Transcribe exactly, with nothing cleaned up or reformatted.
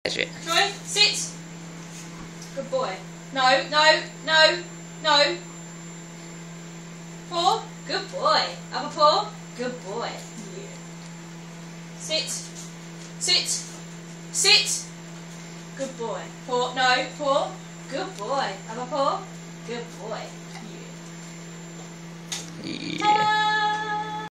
Troy, sit. Good boy. No, no, no, no. Paw. Good boy. Other paw. Good boy. Yeah. Sit. Sit. Sit. Good boy. Paw. No. Paw. Good boy. Other paw. Good boy. Yeah. Yeah. Ta-da!